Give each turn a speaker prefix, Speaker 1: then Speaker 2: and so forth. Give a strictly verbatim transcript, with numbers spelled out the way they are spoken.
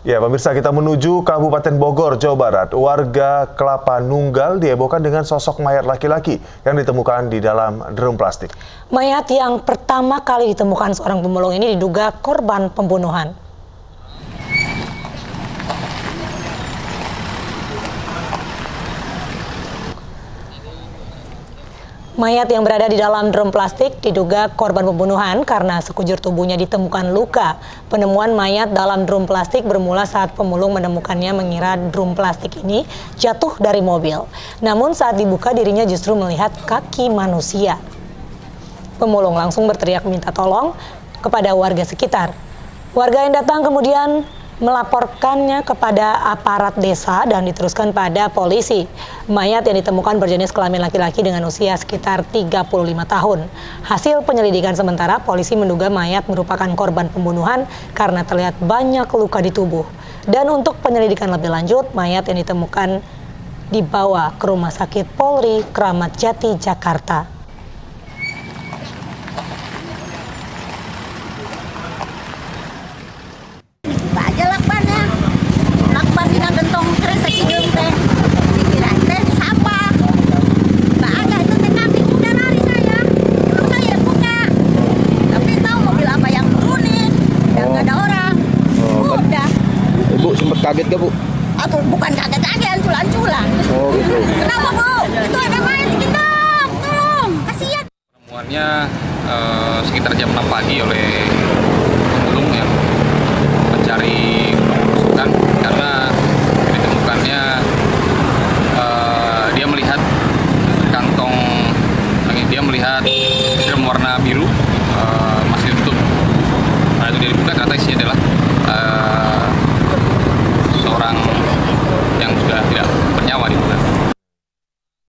Speaker 1: Ya, pemirsa, kita menuju Kabupaten Bogor, Jawa Barat. Warga Kelapa Nunggal dihebohkan dengan sosok mayat laki-laki yang ditemukan di dalam drum plastik.
Speaker 2: Mayat yang pertama kali ditemukan seorang pemulung ini diduga korban pembunuhan. Mayat yang berada di dalam drum plastik diduga korban pembunuhan karena sekujur tubuhnya ditemukan luka. Penemuan mayat dalam drum plastik bermula saat pemulung menemukannya mengira drum plastik ini jatuh dari mobil. Namun saat dibuka dirinya justru melihat kaki manusia. Pemulung langsung berteriak minta tolong kepada warga sekitar. Warga yang datang kemudian melaporkannya kepada aparat desa dan diteruskan pada polisi. Mayat yang ditemukan berjenis kelamin laki-laki dengan usia sekitar tiga puluh lima tahun. Hasil penyelidikan sementara, polisi menduga mayat merupakan korban pembunuhan karena terlihat banyak luka di tubuh. Dan untuk penyelidikan lebih lanjut, mayat yang ditemukan dibawa ke Rumah Sakit Polri Kramat Jati, Jakarta.
Speaker 3: Bu, sempat kaget gak, Bu?
Speaker 4: Aku bukan kaget-kaget, anculan-anculan.
Speaker 3: Oh, gitu.
Speaker 4: Kenapa, Bu? Itu ada mayat di gendong, tolong, kasihan.
Speaker 5: Penemuannya eh, sekitar jam enam pagi oleh pemulung yang mencari